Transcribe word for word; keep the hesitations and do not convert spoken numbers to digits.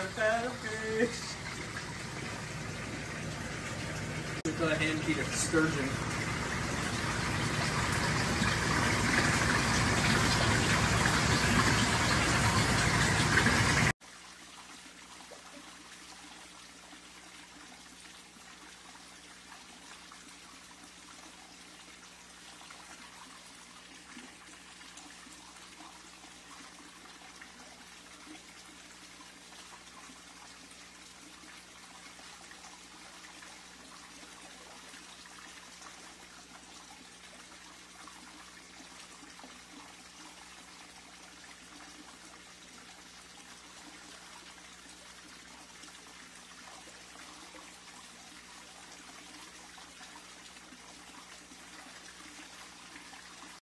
I've had a fish. We thought I hand feed a sturgeon.